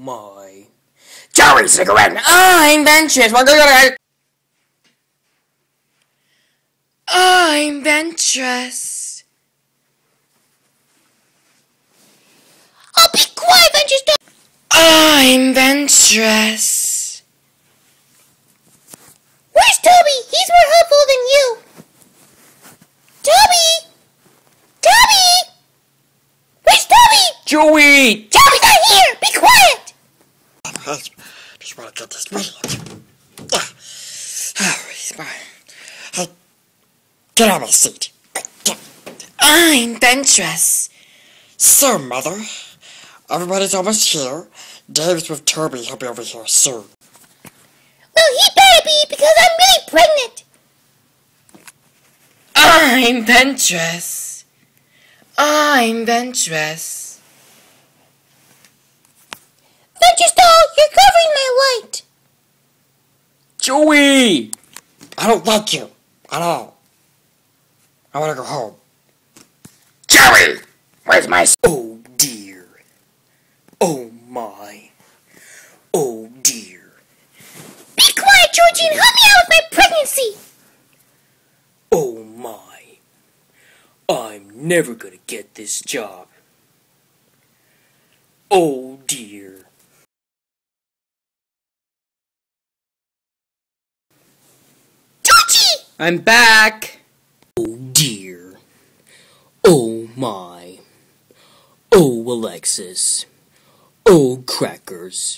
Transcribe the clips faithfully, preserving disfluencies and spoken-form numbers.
my. Joey, cigarette! I'm Ventress! I'm Ventress! Oh, be quiet, Ventress! I'm Ventress! Where's Toby? He's more helpful than you! Toby! Toby! Where's Toby? Joey! Toby's not here! Be quiet! I just want to get this video. Hey, get on my seat. Get. I'm Ventress! So, Mother, everybody's almost here. Dave's with Toby. He'll be over here soon. Well, he better be, because I'm really pregnant. I'm Ventress! I'm Ventress! Ventress doll, you're covering my light. Joey! I don't like you at all. I want to go home. Joey! Where's my... Oh, dear. Oh, my. Oh, dear. Be quiet, Georgie, and help me out with my pregnancy. Oh, my. I'm never gonna get this job. Oh, dear. Georgie! I'm back! Oh, dear. Oh, my. Oh, Alexis. Oh, crackers.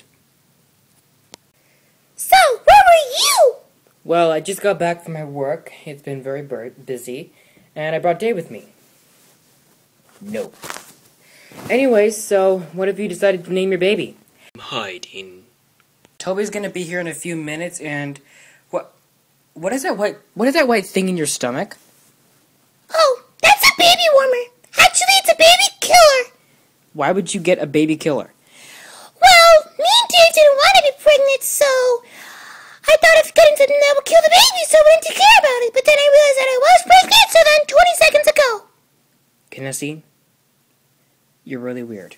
So, where were you? Well, I just got back from my work. It's been very bur- busy. And I brought Dave with me. No. Anyways, so, what have you decided to name your baby? I'm hiding. Toby's gonna be here in a few minutes, and... What... What is that white... What is that white thing in your stomach? Oh, that's a baby warmer. Actually, it's a baby killer. Why would you get a baby killer? Well, me and Dave didn't want to be pregnant, so I thought of getting something that would kill the baby so we didn't care about it. But then I realized that I was pregnant, so then twenty seconds ago. Kennedy, you're really weird.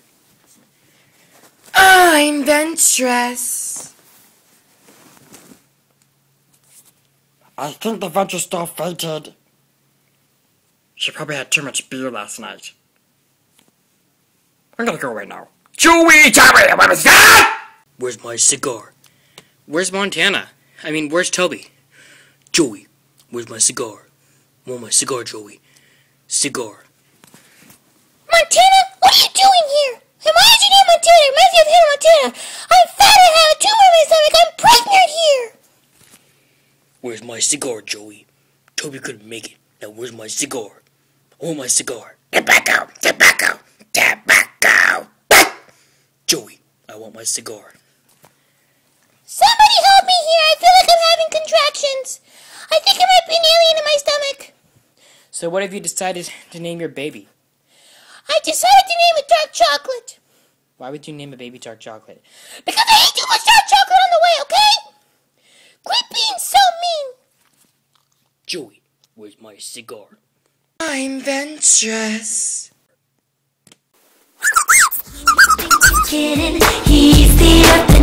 I'm Ventress. I think the Ventress doll fainted. She probably had too much beer last night. I'm gonna go away now. Joey, Joey, where's that? Where's my cigar? Where's Montana? I mean, where's Toby? Joey, where's my cigar? Want my cigar, Joey? Cigar. Montana, what are you doing here? And why is your name Montana? It reminds me of Hannah Montana. I'm fat and have a tumor in my stomach. I'm pregnant here. Where's my cigar, Joey? Toby couldn't make it. Now where's my cigar? I want my cigar. Tobacco, tobacco, tobacco. Joey, I want my cigar. Somebody help me here. I feel like I'm having contractions. I think it might be an alien in my stomach. So what have you decided to name your baby? I decided to name it Dark Chocolate. Why would you name a baby dark chocolate? Because I ate too much dark chocolate on the way, okay? Quit being so mean. Joey, where's my cigar? I'm Ventress. He's the